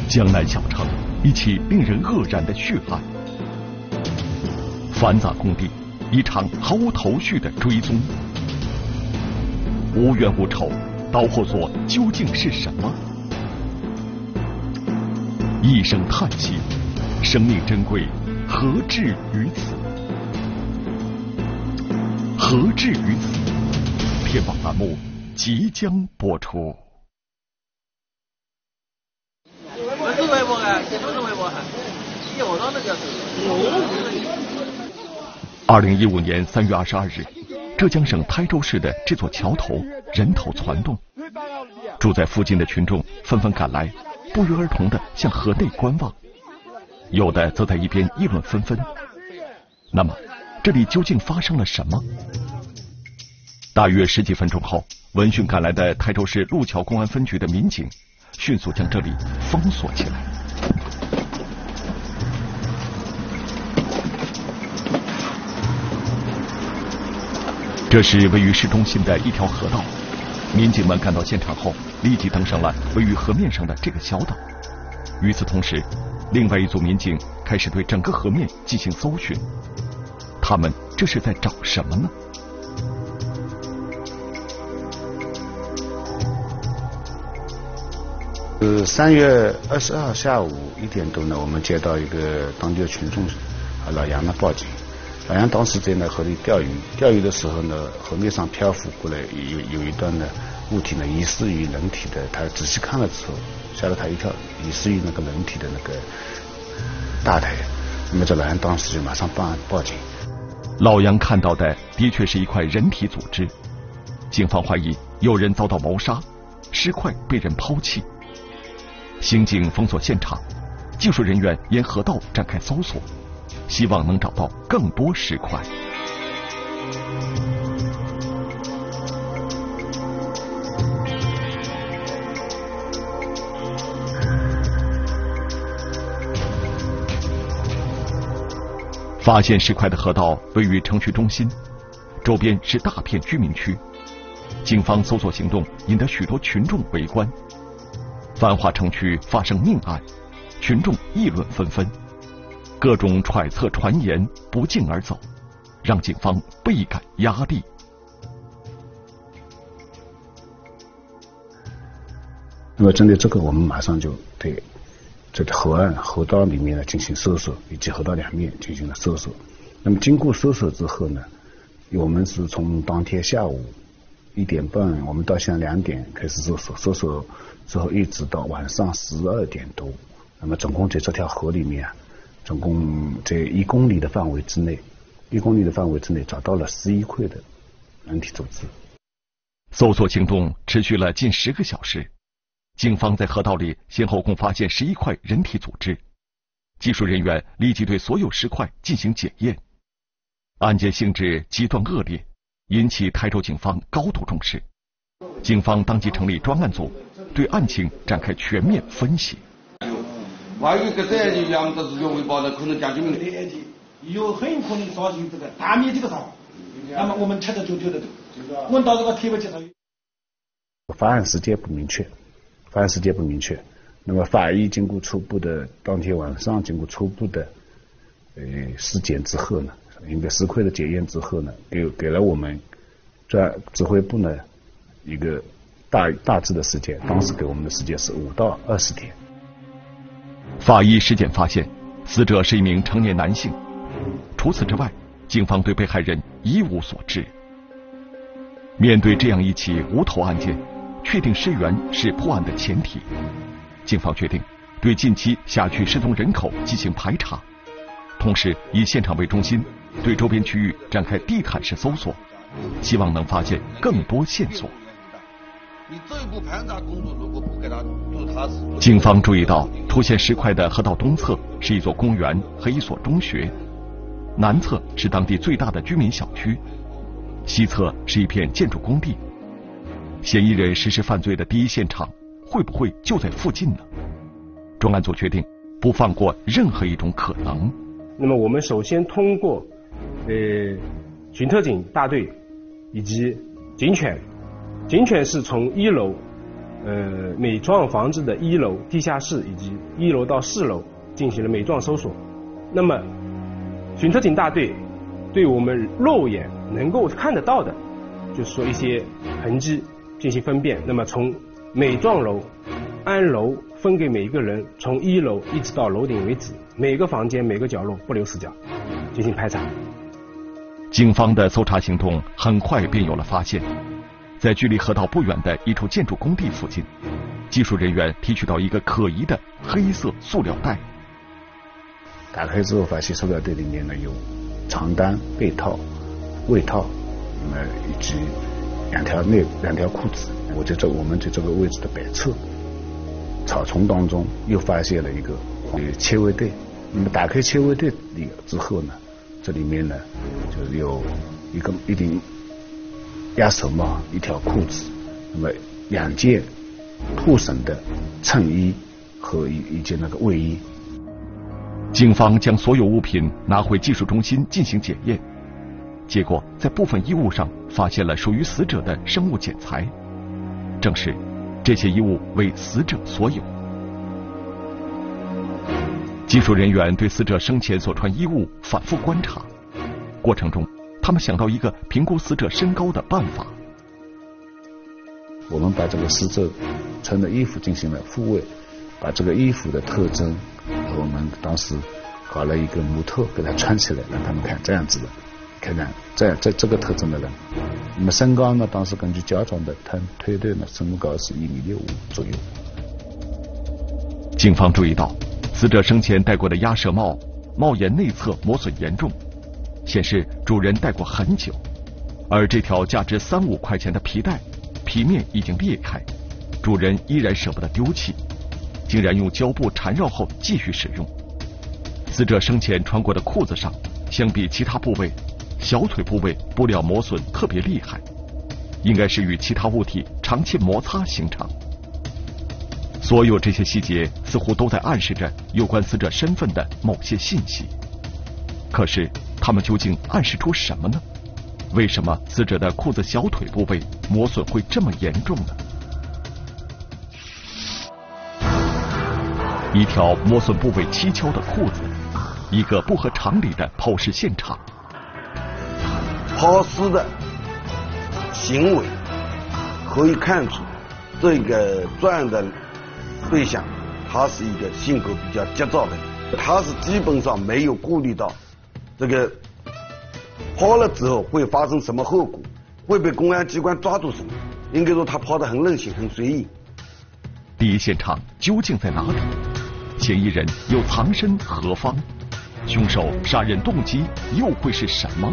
江南小城，一起令人愕然的血案。繁杂工地，一场毫无头绪的追踪。无冤无仇，导火索究竟是什么？一声叹息，生命珍贵，何至于此？何至于此？天网栏目即将播出。2015年3月22日，浙江省台州市的这座桥头人头攒动，住在附近的群众纷纷赶来，不约而同地向河内观望，有的则在一边议论纷纷。那么，这里究竟发生了什么？大约10几分钟后，闻讯赶来的台州市路桥公安分局的民警迅速将这里封锁起来。这是位于市中心的一条河道，民警们赶到现场后，立即登上了位于河面上的这个小岛。与此同时，另外一组民警开始对整个河面进行搜寻。他们这是在找什么呢 ？3月22号下午1点多呢，我们接到一个当地的群众老杨呢报警。老杨当时在那河里钓鱼，钓鱼的时候呢，河面上漂浮过来有一段呢物体呢，疑似于人体的。他仔细看了之后，吓了他一跳，疑似于那个人体的那个大腿。那么这老杨当时就马上报警。 老杨看到的的确是一块人体组织，警方怀疑有人遭到谋杀，尸块被人抛弃。刑警封锁现场，技术人员沿河道展开搜索，希望能找到更多尸块。发现尸块的河道位于城区中心，周边是大片居民区。警方搜索行动引得许多群众围观。繁华城区发生命案，群众议论纷纷，各种揣测传言不胫而走，让警方倍感压力。 那么针对这个，我们马上就对这个河道里面呢进行搜索，以及河道两面进行了搜索。那么经过搜索之后呢，我们是从当天下午1点半，我们到现在2点开始搜索，搜索之后一直到晚上12点多。那么总共在这条河里面，总共在1公里的范围之内找到了11块的人体组织。 搜索行动持续了近10个小时，警方在河道里先后共发现11块人体组织，技术人员立即对所有尸块进行检验。案件性质极端恶劣，引起台州警方高度重视。警方当即成立专案组，对案情展开全面分析。 万一这案件扬到原委报的，可能将军们有很有可能造成这个大面积的烧，那么我们吃的就丢得多。问到这个贴吧介绍。 发案时间不明确。那么法医经过初步的当天晚上经过初步的尸检之后呢，一个尸块的检验之后呢，给了我们指挥部呢一个大致的时间，当时给我们的时间是5到20天。 法医尸检发现，死者是一名成年男性。除此之外，警方对被害人一无所知。面对这样一起无头案件，确定尸源是破案的前提。警方决定对近期辖区失踪人口进行排查，同时以现场为中心，对周边区域展开地毯式搜索，希望能发现更多线索。 你这一步盘查工作如果不给他做踏实。 警方注意到出现尸块的河道东侧是一座公园和一所中学，南侧是当地最大的居民小区，西侧是一片建筑工地。嫌疑人实施犯罪的第一现场会不会就在附近呢？专案组决定不放过任何一种可能。 那么我们首先通过巡特警大队以及警犬是从1楼每幢房子的1楼、地下室以及1楼到4楼进行了每幢搜索。那么，巡特警大队对我们肉眼能够看得到的，就是说一些痕迹进行分辨。那么从每幢楼按楼分给每一个人，从1楼一直到楼顶为止，每个房间每个角落不留死角进行排查。 警方的搜查行动很快便有了发现，在距离河道不远的一处建筑工地附近，技术人员提取到一个可疑的黑色塑料袋。 打开之后发现塑料袋里面呢有床单、被套、卫套，以及两条裤子。我们在这个位置的北侧草丛当中又发现了一个切胃袋。那么打开切胃袋里之后呢，这里面呢就是有一顶鸭舌帽、一条裤子，那么2件兔绳的衬衣和一件那个卫衣。 警方将所有物品拿回技术中心进行检验，结果在部分衣物上发现了属于死者的生物检材，证实这些衣物为死者所有。技术人员对死者生前所穿衣物反复观察，过程中他们想到一个评估死者身高的办法。 我们把这个死者穿的衣服进行了复位，把这个衣服的特征，我们当时搞了一个模特给他穿起来，让他们看这样子的，看这个特征的人。那么身高呢，当时根据家长的推断呢，身高是1.65米左右。 警方注意到，死者生前戴过的鸭舌帽帽檐内侧磨损严重，显示主人戴过很久。而这条价值3-5块钱的皮带，皮面已经裂开，主人依然舍不得丢弃，竟然用胶布缠绕后继续使用。死者生前穿过的裤子上，相比其他部位，小腿部位布料磨损特别厉害，应该是与其他物体长期摩擦形成。所有这些细节似乎都在暗示着有关死者身份的某些信息，可是它们究竟暗示出什么呢？为什么死者的裤子小腿部位磨损会这么严重呢？一条磨损部位蹊跷的裤子，一个不合常理的抛尸现场。 抛尸的行为可以看出，这个作案的对象他是一个性格比较急躁的人，他是基本上没有顾虑到这个抛了之后会发生什么后果，会被公安机关抓住什么。应该说他抛得很任性，很随意。 第一现场究竟在哪里？嫌疑人又藏身何方？凶手杀人动机又会是什么？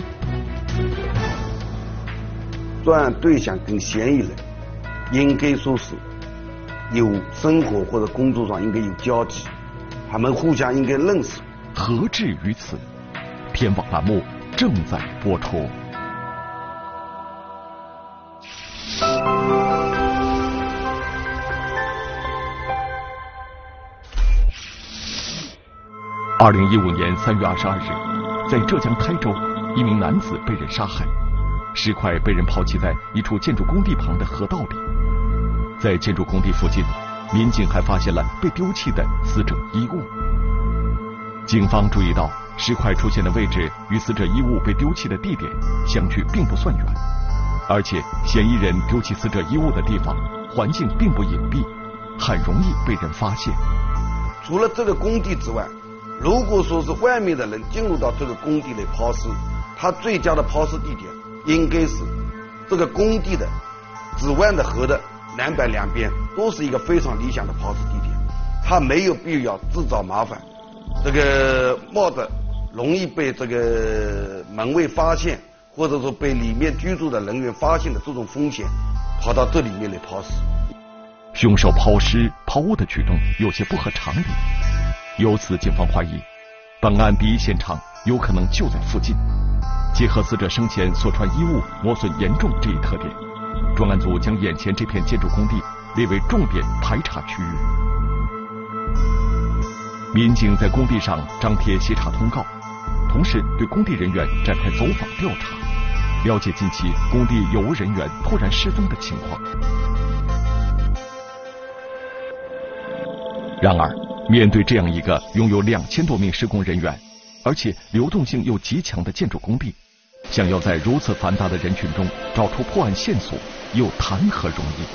作案对象跟嫌疑人应该说是有生活或者工作上应该有交集，他们互相应该认识。 何至于此？天网栏目正在播出。2015年3月22日，在浙江台州，一名男子被人杀害，尸块被人抛弃在一处建筑工地旁的河道里。在建筑工地附近，民警还发现了被丢弃的死者衣物。警方注意到，尸块出现的位置与死者衣物被丢弃的地点相距并不算远，而且嫌疑人丢弃死者衣物的地方环境并不隐蔽，很容易被人发现。 除了这个工地之外，如果说是外面的人进入到这个工地来抛尸，他最佳的抛尸地点应该是这个工地的指湾的河的南北两边都是一个非常理想的抛尸地点，他没有必要自找麻烦，这个冒着容易被这个门卫发现，或者说被里面居住的人员发现的这种风险，跑到这里面来抛尸。 凶手抛尸抛物的举动有些不合常理，由此警方怀疑本案第一现场有可能就在附近。结合死者生前所穿衣物磨损严重这一特点，专案组将眼前这片建筑工地列为重点排查区域。民警在工地上张贴协查通告，同时对工地人员展开走访调查，了解近期工地有无人员突然失踪的情况。 然而，面对这样一个拥有2000多名施工人员，而且流动性又极强的建筑工地，想要在如此繁大的人群中找出破案线索，又谈何容易？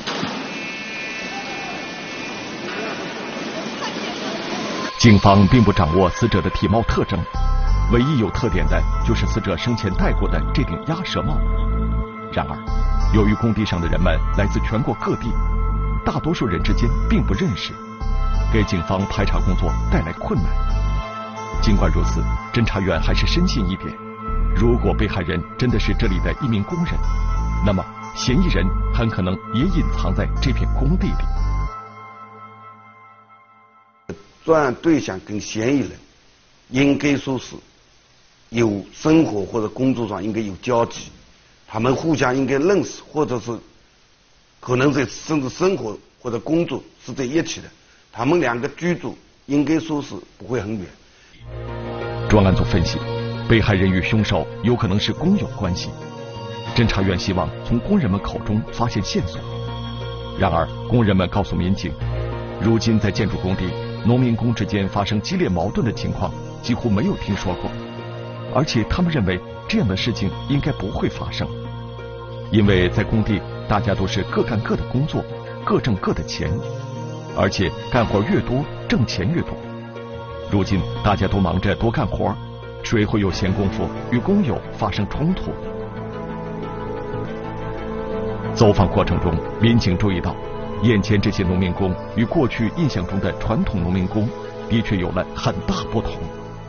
警方并不掌握死者的体貌特征，唯一有特点的就是死者生前戴过的这顶鸭舌帽。然而，由于工地上的人们来自全国各地，大多数人之间并不认识，给警方排查工作带来困难。尽管如此，侦查员还是深信一点：如果被害人真的是这里的一名工人，那么嫌疑人很可能也隐藏在这片工地里。 作案对象跟嫌疑人应该说是有生活或者工作上应该有交集，他们互相应该认识，或者是可能甚至生活或者工作是在一起的，他们两个居住应该说是不会很远。 专案组分析，被害人与凶手有可能是工友关系。侦查员希望从工人们口中发现线索。然而，工人们告诉民警，如今在建筑工地，农民工之间发生激烈矛盾的情况几乎没有听说过，而且他们认为这样的事情应该不会发生，因为在工地大家都是各干各的工作，各挣各的钱，而且干活越多，挣钱越多。如今大家都忙着多干活，谁会有闲工夫与工友发生冲突？走访过程中，民警注意到，眼前这些农民工与过去印象中的传统农民工的确有了很大不同。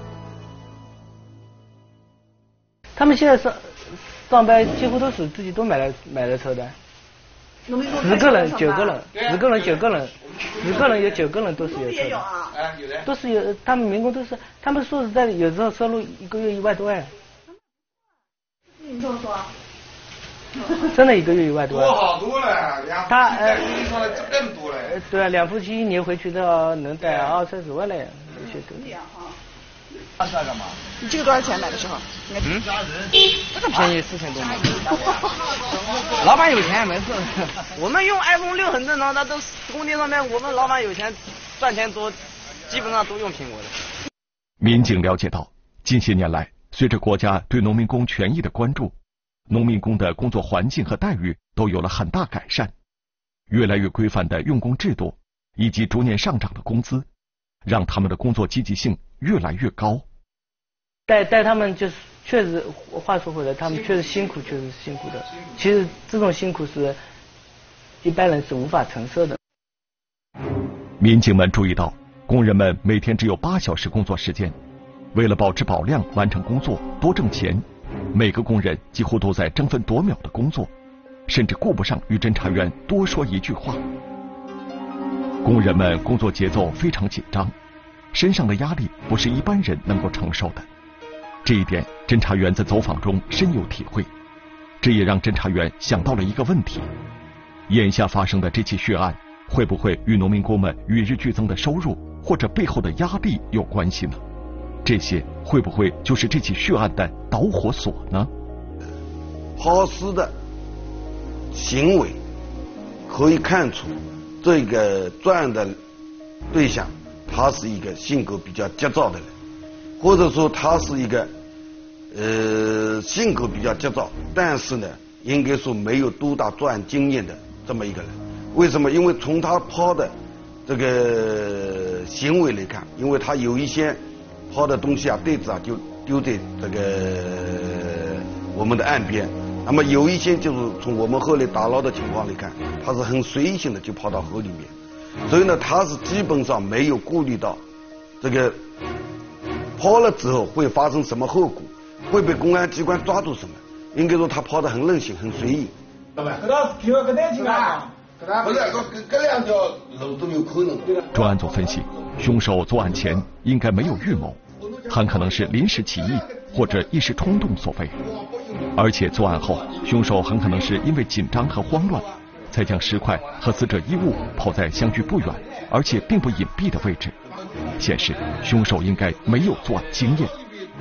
他们现在上班几乎都是自己都买了车的。10个人9个人，10个人9个人，10个人有9个人都是有车的，都是有，他们民工都是，他们说实在的，有时候收入1个月1万多万。 你这么说？ 真的1个月1万多万。 多好多了， 他说的更多了。 对啊，2夫妻1年回去都能带20-30万了，有些都。 干嘛？你这个多少钱买的时候？ 这个便宜4000多嘛。老板有钱没事，我们用 iPhone 6很正常，那都工地上面我们老板有钱，赚钱多，基本上都用苹果的。 民警了解到，近些年来，随着国家对农民工权益的关注，农民工的工作环境和待遇都有了很大改善，越来越规范的用工制度以及逐年上涨的工资，让他们的工作积极性越来越高。 带他们就是确实，话说回来，他们确实辛苦，确实是辛苦的。其实这种辛苦是一般人是无法承受的。 民警们注意到，工人们每天只有8小时工作时间，为了保质保量完成工作，多挣钱，每个工人几乎都在争分夺秒的工作，甚至顾不上与侦查员多说一句话。工人们工作节奏非常紧张，身上的压力不是一般人能够承受的。这一点，侦查员在走访中深有体会。这也让侦查员想到了一个问题：眼下发生的这起血案，会不会与农民工们与日俱增的收入或者背后的压力有关系呢？这些会不会就是这起血案的导火索呢？ 抛尸的行为可以看出，这个作案的对象他是一个性格比较急躁的人，或者说他是一个性格比较急躁，但是呢，应该说没有多大作案经验的这么一个人。为什么？因为从他抛的这个行为来看，因为他有一些抛的东西啊，袋子啊，就丢在这个我们的岸边。那么有一些就是从我们后来打捞的情况来看，他是很随意性的就抛到河里面，所以呢，他是基本上没有顾虑到这个抛了之后会发生什么后果，会被公安机关抓住什么。应该说他抛得很任性，很随意。 老板，这带进来。 不是，这两条路都有可能。 专案组分析，凶手作案前应该没有预谋，很可能是临时起意或者一时冲动所为。而且作案后，凶手很可能是因为紧张和慌乱，才将尸块和死者衣物抛在相距不远而且并不隐蔽的位置，显示凶手应该没有作案经验。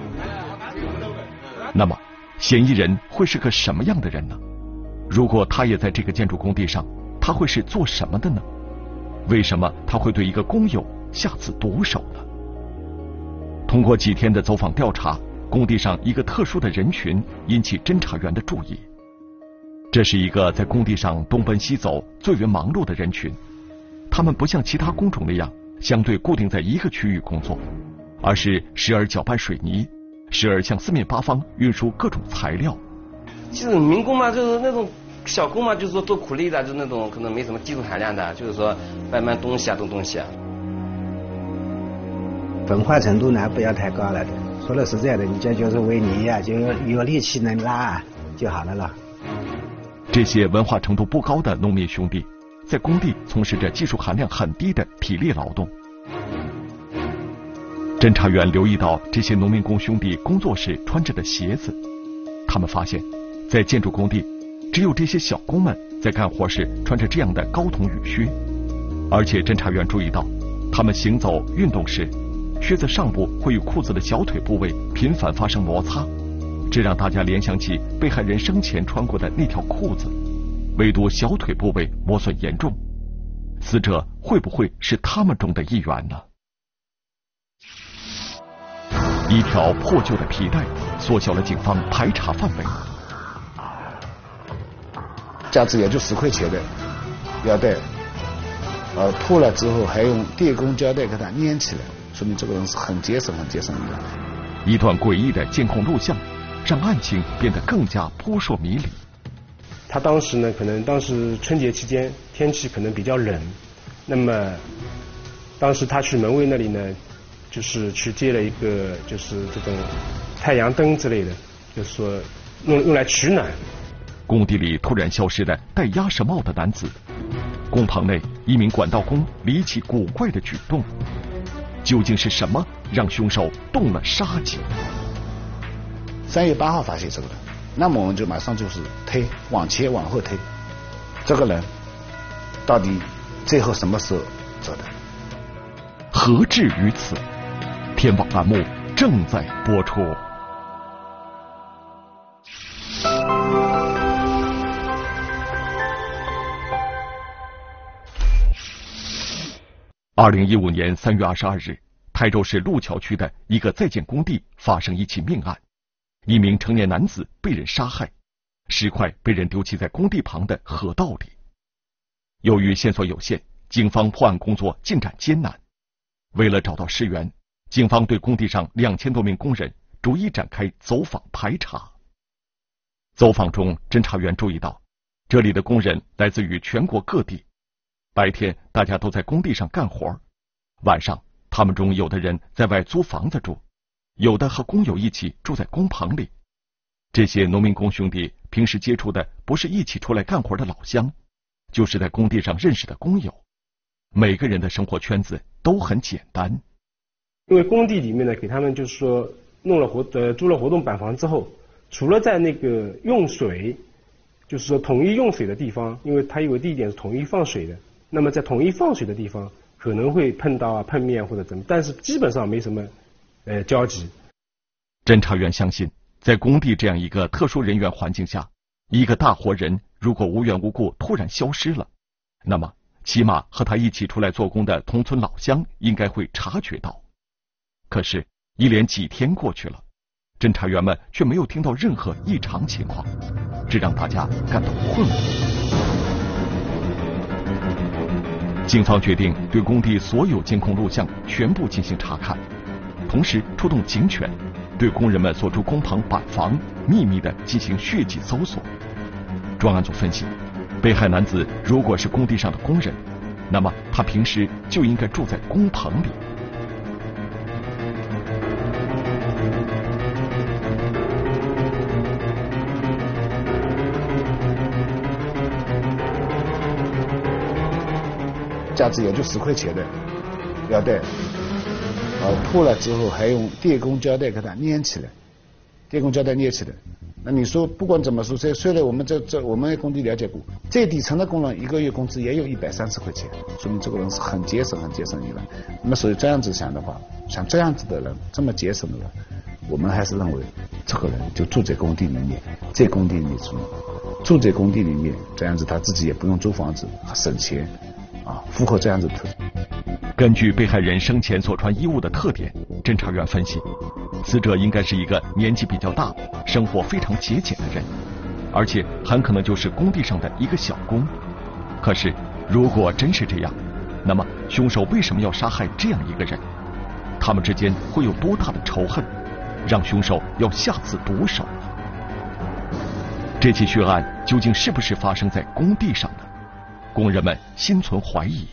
那么，嫌疑人会是个什么样的人呢？如果他也在这个建筑工地上，他会是做什么的呢？ 为什么他会对一个工友下此毒手呢？通过几天的走访调查，工地上一个特殊的人群引起侦查员的注意。这是一个在工地上东奔西走、最为忙碌的人群。他们不像其他工种那样相对固定在一个区域工作，而是时而搅拌水泥，时而向四面八方运输各种材料。 其实民工嘛，就是那种小工嘛，就是说做苦力的，就那种可能没什么技术含量的，就是说搬东西啊，动东西啊。 文化程度呢不要太高了的，说的实在的，你这就是为泥呀，就有力气能拉就好了。 这些文化程度不高的农民兄弟，在工地从事着技术含量很低的体力劳动。侦查员留意到这些农民工兄弟工作时穿着的鞋子，他们发现，在建筑工地，只有这些小工们在干活时穿着这样的高筒雨靴，而且侦查员注意到，他们行走运动时，靴子上部会与裤子的小腿部位频繁发生摩擦，这让大家联想起被害人生前穿过的那条裤子，唯独小腿部位磨损严重。死者会不会是他们中的一员呢？一条破旧的皮带缩小了警方排查范围。 价值也就10块钱的腰带，破了之后还用电工胶带给它粘起来，说明这个人是很节省的人。 一段诡异的监控录像，让案情变得更加扑朔迷离。 他当时呢，可能当时春节期间天气可能比较冷，那么当时他去门卫那里呢，就是去借了一个就是这种太阳灯之类的，就是说用来取暖。 工地里突然消失的戴鸭舌帽的男子，工棚内一名管道工离奇古怪的举动，究竟是什么让凶手动了杀机 ？3月8号发现这个人，那么我们就马上就是推，往前往后推，这个人到底最后什么时候走的？ 何至于此？天网栏目正在播出。2015年3月22日，台州市路桥区的一个在建工地发生一起命案，一名成年男子被人杀害，尸块被人丢弃在工地旁的河道里。由于线索有限，警方破案工作进展艰难。为了找到尸源，警方对工地上2000多名工人逐一展开走访排查。走访中，侦查员注意到，这里的工人来自于全国各地。白天大家都在工地上干活，晚上他们中有的人在外租房子住，有的和工友一起住在工棚里。这些农民工兄弟平时接触的不是一起出来干活的老乡，就是在工地上认识的工友。每个人的生活圈子都很简单。 因为工地里面呢，给他们就是说租了活动板房之后，除了在那个用水，就是说统一用水的地方，因为它有个地点是统一放水的，那么在统一放水的地方可能会碰到碰面或者怎么，但是基本上没什么交集。 侦查员相信，在工地这样一个特殊人员环境下，一个大活人如果无缘无故突然消失了，那么起码和他一起出来做工的同村老乡应该会察觉到。可是一连几天过去了，侦查员们却没有听到任何异常情况，这让大家感到困惑。警方决定对工地所有监控录像全部进行查看，同时出动警犬，对工人们所住工棚板房秘密地进行血迹搜索。专案组分析，被害男子如果是工地上的工人，那么他平时就应该住在工棚里。 价值也就10块钱的腰带，破了之后还用电工胶带给它粘起来，电工胶带粘起来。那你说不管怎么说，虽然我们我们工地了解过，最底层的工人1个月工资也有130块钱，说明这个人是很节省一人。那么所以这样子想的话，像这样子的人，这么节省的人，我们还是认为这个人就住在工地里面，在工地里住在工地里面，这样子他自己也不用租房子，省钱符合这样子的特点。 根据被害人生前所穿衣物的特点，侦查员分析，死者应该是一个年纪比较大、生活非常节俭的人，而且很可能就是工地上的一个小工。可是，如果真是这样，那么凶手为什么要杀害这样一个人？他们之间会有多大的仇恨，让凶手要下此毒手呢？这起血案究竟是不是发生在工地上呢？工人们心存怀疑。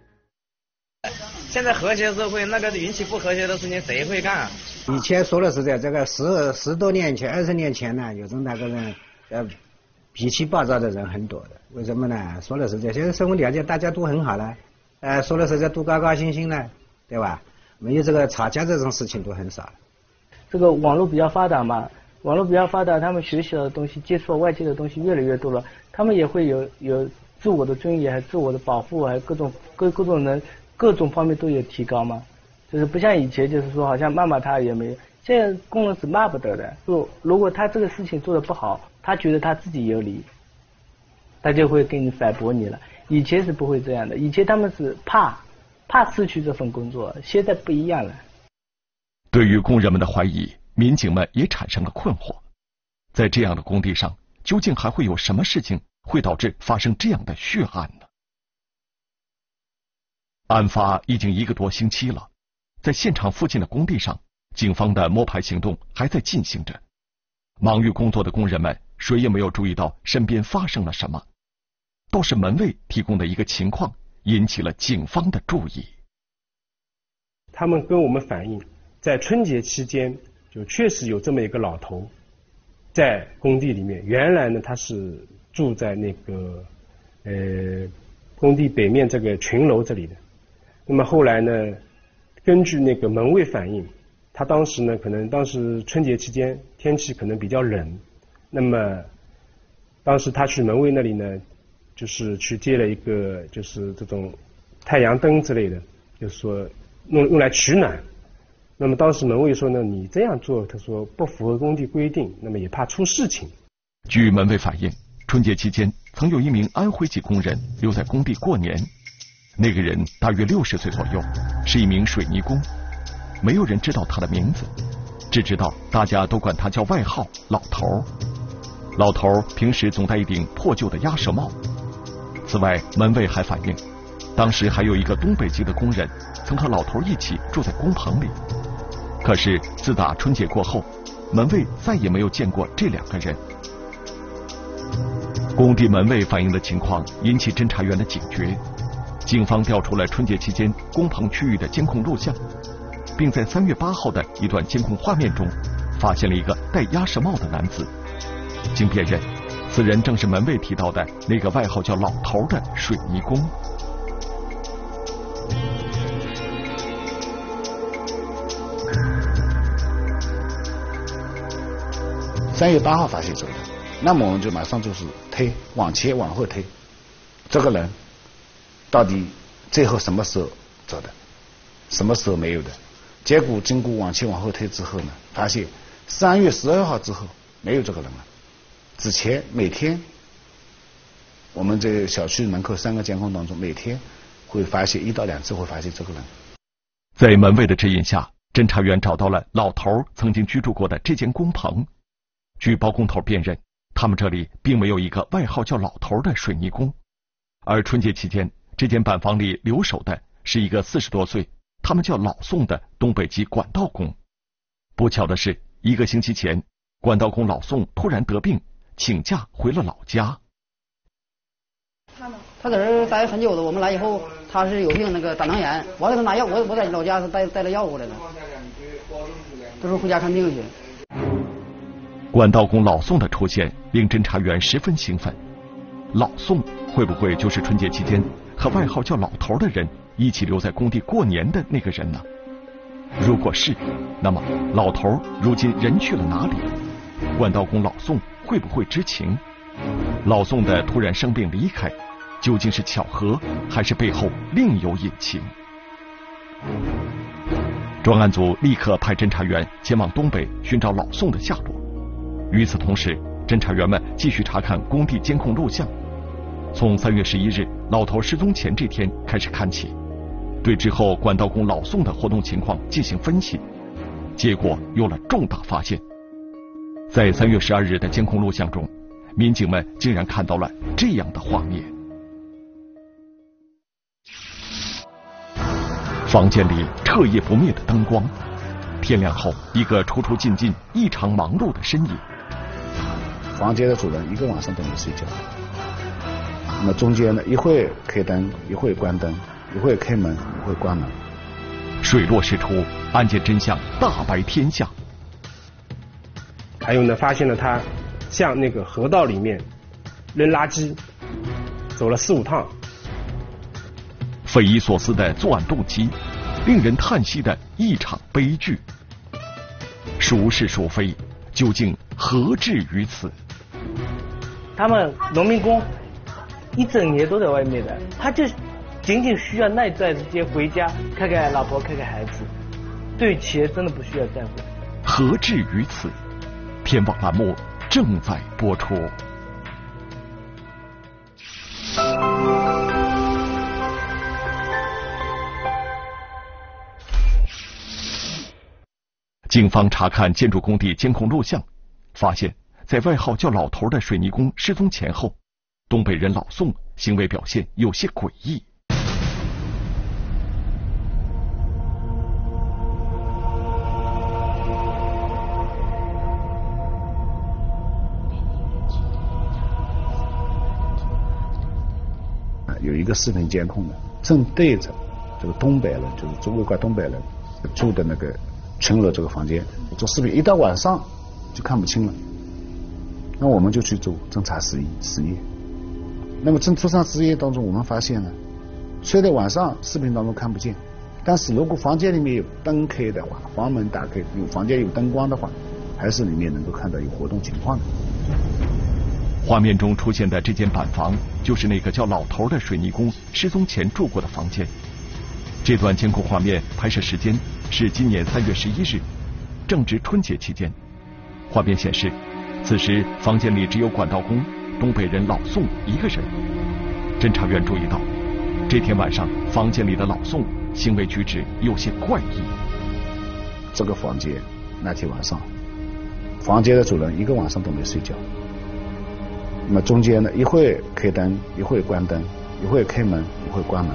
现在和谐社会，那个运气不和谐的事情谁会干？ 以前说的是在这个十多年前、20年前呢，有种那个人脾气暴躁的人很多的。为什么呢？说的是这些生活条件大家都很好了，说的是这都高高兴兴的，对吧？没有这个吵架这种事情都很少了。 这个网络比较发达嘛，网络比较发达，他们学习到的东西、接触外界的东西越来越多了，他们也会有自我的尊严，还自我的保护，还各种人。各种方面都有提高嘛，就是不像以前，就是说好像骂他也没有，现在工人是骂不得的。如果他这个事情做得不好，他觉得他自己有理，他就会给你反驳你了。以前是不会这样的，以前他们是怕失去这份工作，现在不一样了。 对于工人们的怀疑，民警们也产生了困惑。在这样的工地上，究竟还会有什么事情会导致发生这样的血案呢？案发已经1个多星期了，在现场附近的工地上，警方的摸排行动还在进行着。忙于工作的工人们，谁也没有注意到身边发生了什么。倒是门卫提供的一个情况，引起了警方的注意。 他们跟我们反映，在春节期间，就确实有这么一个老头，在工地里面。原来呢，他是住在那个工地北面这个群楼这里的。那么后来呢，根据那个门卫反映，他当时呢，可能当时春节期间天气可能比较冷，那么当时他去门卫那里呢，就是去借了一个就是这种太阳灯之类的，就是说用来取暖。那么当时门卫说呢，你这样做，他说不符合工地规定，那么也怕出事情。 据门卫反映，春节期间曾有一名安徽籍工人留在工地过年。那个人大约60岁左右，是一名水泥工，没有人知道他的名字，只知道大家都管他叫外号老头。老头平时总戴一顶破旧的鸭舌帽。此外，门卫还反映，当时还有一个东北籍的工人曾和老头一起住在工棚里。可是自打春节过后，门卫再也没有见过这2个人。工地门卫反映的情况引起侦查员的警觉。警方调出了春节期间工棚区域的监控录像，并在3月8号的一段监控画面中发现了一个戴鸭舌帽的男子。经辨认，此人正是门卫提到的那个外号叫老头的水泥工。 3月8号发现这个人，那么我们就马上就是往后推，这个人到底最后什么时候走的，什么时候没有的？结果经过往后推之后呢，发现3月12号之后没有这个人了。之前每天我们这个小区门口3个监控当中，每天会发现1到2次会发现这个人。 在门卫的指引下，侦查员找到了老头曾经居住过的这间工棚。据包工头辨认，他们这里并没有一个外号叫老头的水泥工，而春节期间这间板房里留守的是一个40多岁，他们叫老宋的东北籍管道工。不巧的是，1个星期前，管道工老宋突然得病，请假回了老家。 他在这儿待很久了，我们来以后，他是有病那个胆囊炎，我给他拿药，我在老家是带了药过来的，都是回家看病去。 管道工老宋的出现令侦查员十分兴奋。老宋会不会就是春节期间和外号叫老头的人一起留在工地过年的那个人呢？如果是，那么老头如今人去了哪里？管道工老宋会不会知情？老宋的突然生病离开，究竟是巧合，还是背后另有隐情？专案组立刻派侦查员前往东北寻找老宋的下落。与此同时，侦查员们继续查看工地监控录像。 从3月11日老头失踪前这天开始看起，对之后管道工老宋的活动情况进行分析，结果有了重大发现。在3月12日的监控录像中，民警们竟然看到了这样的画面：房间里彻夜不灭的灯光，天亮后一个出出进进、异常忙碌的身影。 房间的主人一个晚上都没睡觉，那么中间呢，一会开灯，一会关灯，一会开门，一会关门。 水落石出，案件真相大白天下。 还有呢，发现了他向那个河道里面扔垃圾，走了4、5趟。 匪夷所思的作案动机，令人叹息的一场悲剧。孰是孰非，究竟何至于此？ 他们农民工一整年都在外面的，他就仅仅需要那段时间回家看看老婆看看孩子，对企业真的不需要在乎。 何至于此？天网栏目正在播出。警方查看建筑工地监控录像，发现在外号叫老头的水泥工失踪前后，东北人老宋行为表现有些诡异。 有一个视频监控的，正对着这个东北人，就是周围块东北人住的那个群楼这个房间。这视频一到晚上就看不清了，那我们就去做侦查实验。那么侦查实验当中，我们发现呢，虽然晚上视频当中看不见，但是如果房间里面有灯开的话，房门打开，房间有灯光的话，还是里面能够看到有活动情况的。 画面中出现的这间板房，就是那个叫老头的水泥工失踪前住过的房间。这段监控画面拍摄时间是今年3月11日，正值春节期间。画面显示，此时房间里只有管道工东北人老宋一个人。侦查员注意到，这天晚上房间里的老宋行为举止有些怪异。 这个房间那天晚上，房间的主人一个晚上都没睡觉。那么中间呢，一会开灯，一会关灯，一会开门，一会关门。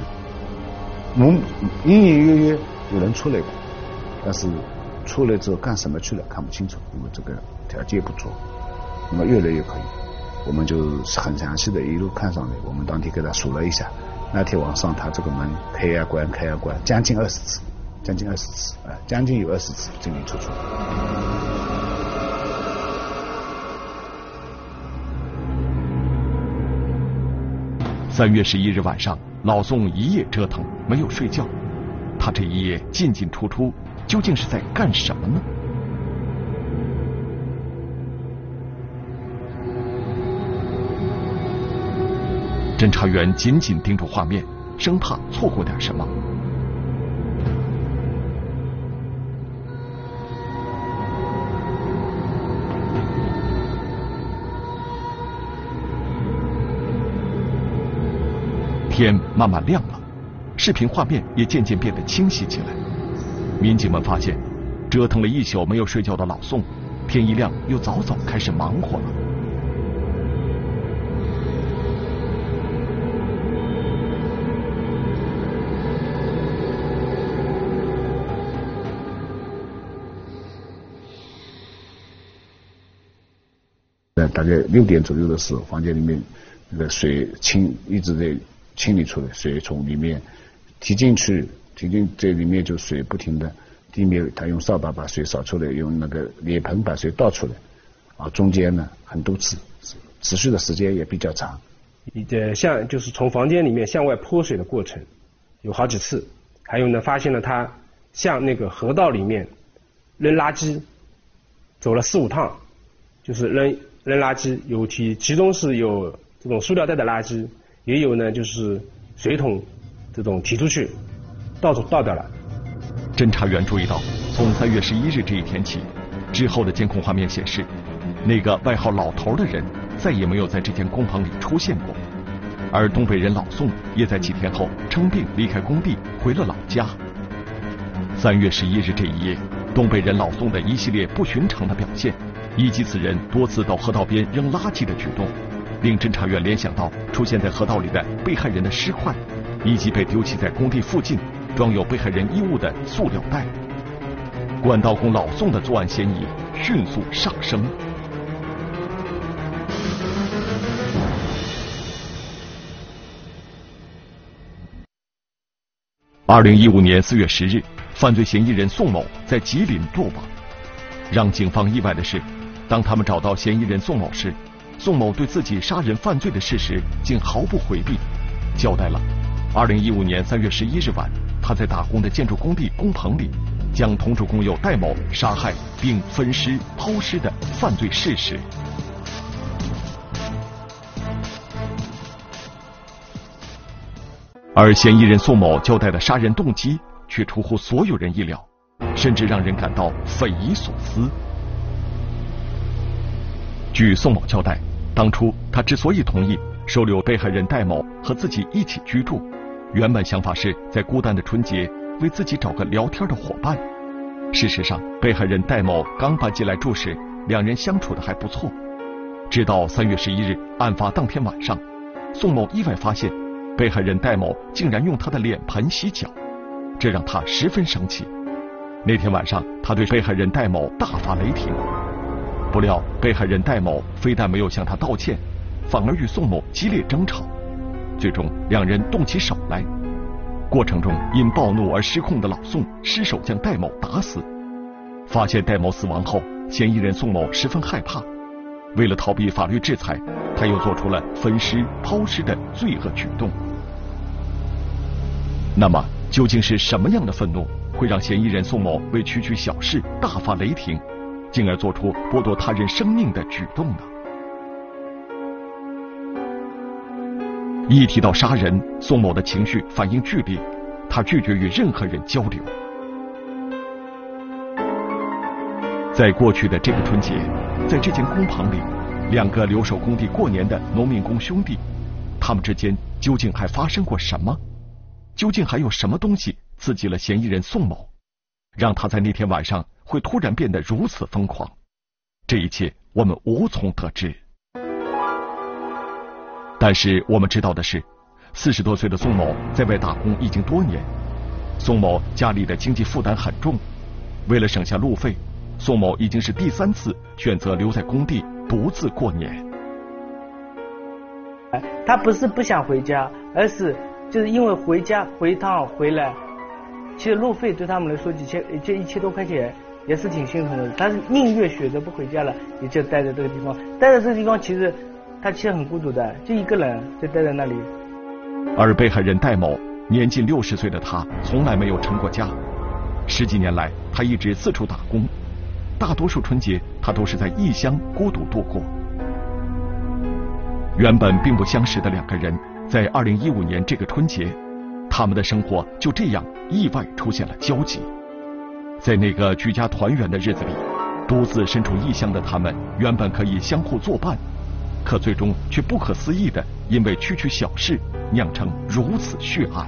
隐隐约约有人出来过，但是出来之后干什么去了看不清楚，因为这个条件不足。那么越来越可疑，我们就很详细的一路看上来，我们当天给他数了一下，那天晚上他这个门开呀关，开呀关，将近20次，将近有20次进进出出。 3月11日晚上，老宋一夜折腾，没有睡觉。他这一夜进进出出，究竟是在干什么呢？侦查员紧紧盯住画面，生怕错过点什么。天慢慢亮了，视频画面也渐渐变得清晰起来。民警们发现，折腾了一宿没有睡觉的老宋，天一亮又早早开始忙活了。 大概6点左右的时候，房间里面那个水一直在清理出来，水从里面提进这里面就水不停的地面，他用扫把把水扫出来，用那个脸盆把水倒出来，啊，中间呢很多次，持续的时间也比较长。 像就是从房间里面向外泼水的过程有好几次，还有呢，发现了他向那个河道里面扔垃圾，走了4、5趟，就是扔垃圾，其中是有这种塑料袋的垃圾，也有呢就是水桶这种提出去，到处倒掉了。 侦查员注意到，从3月11日这一天起，之后的监控画面显示，那个外号老头的人再也没有在这间工棚里出现过。 而东北人老宋也在几天后称病离开工地，回了老家。3月11日这一夜，东北人老宋的一系列不寻常的表现，以及此人多次到河道边扔垃圾的举动，令侦查员联想到出现在河道里的被害人的尸块，以及被丢弃在工地附近装有被害人衣物的塑料袋。管道工老宋的作案嫌疑迅速上升。2015年4月10日，犯罪嫌疑人宋某在吉林落网。让警方意外的是，当他们找到嫌疑人宋某时，宋某对自己杀人犯罪的事实竟毫不回避，交代了2015年3月11日晚，他在打工的建筑工地工棚里，将同属工友戴某杀害并分尸抛尸的犯罪事实。而嫌疑人宋某交代的杀人动机却出乎所有人意料，甚至让人感到匪夷所思。据宋某交代，当初他之所以同意收留被害人戴某和自己一起居住，原本想法是在孤单的春节为自己找个聊天的伙伴。事实上，被害人戴某刚搬进来住时，两人相处的还不错。直到3月11日案发当天晚上，宋某意外发现被害人戴某竟然用他的脸盆洗脚，这让他十分生气。那天晚上，他对被害人戴某大发雷霆。不料，被害人戴某非但没有向他道歉，反而与宋某激烈争吵，最终两人动起手来。过程中，因暴怒而失控的老宋失手将戴某打死。发现戴某死亡后，嫌疑人宋某十分害怕，为了逃避法律制裁，他又做出了分尸抛尸的罪恶举动。那么，究竟是什么样的愤怒会让嫌疑人宋某为区区小事大发雷霆，进而做出剥夺他人生命的举动呢？一提到杀人，宋某的情绪反应剧烈，他拒绝与任何人交流。在过去的这个春节，在这间工棚里，两个留守工地过年的农民工兄弟，他们之间究竟还发生过什么？究竟还有什么东西刺激了嫌疑人宋某，让他在那天晚上会突然变得如此疯狂？这一切我们无从得知。但是我们知道的是，40多岁的宋某在外打工已经多年，宋某家里的经济负担很重，为了省下路费，宋某已经是第3次选择留在工地独自过年。 他不是不想回家，而是就是因为回家回趟回来，其实路费对他们来说这1000多块钱也是挺心疼的。他是宁愿选择不回家了，也就待在这个地方。待在这个地方，其实很孤独的，就一个人就待在那里。 而被害人戴某年近60岁的他，从来没有成过家。10几年来，他一直四处打工，大多数春节他都是在异乡孤独度过。原本并不相识的两个人，在2015年这个春节，他们的生活就这样意外出现了交集。在那个居家团圆的日子里，独自身处异乡的他们原本可以相互作伴，可最终却不可思议的因为区区小事酿成如此血案。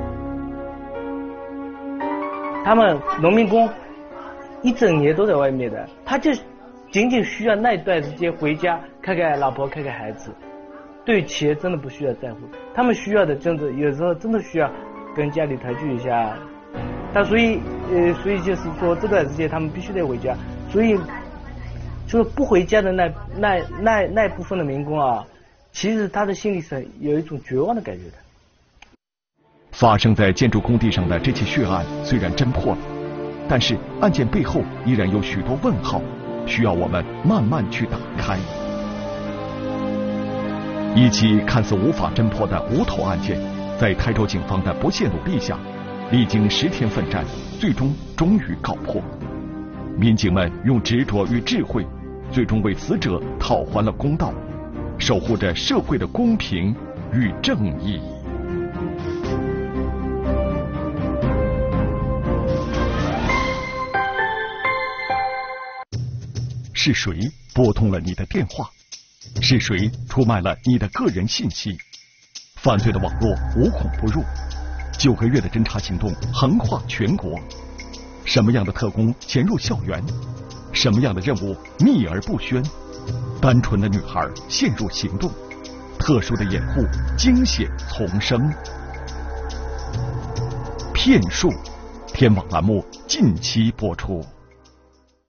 他们农民工一整年都在外面的，他就仅仅需要那一段时间回家看看老婆看看孩子，对钱真的不需要在乎。他们需要的真的有时候真的需要跟家里团聚一下，所以就是说这段时间他们必须得回家，所以就是不回家的那部分的民工啊，其实他的心里是有一种绝望的感觉的。 发生在建筑工地上的这起血案虽然侦破了，但是案件背后依然有许多问号，需要我们慢慢去打开。一起看似无法侦破的无头案件，在台州警方的不懈努力下，历经10天奋战，终于告破。民警们用执着与智慧，最终为死者讨还了公道，守护着社会的公平与正义。是谁拨通了你的电话？是谁出卖了你的个人信息？ 犯罪的网络无孔不入，9个月的侦查行动横跨全国。什么样的特工潜入校园？什么样的任务秘而不宣？单纯的女孩陷入行动，特殊的掩护惊险丛生。骗术，天网栏目近期播出。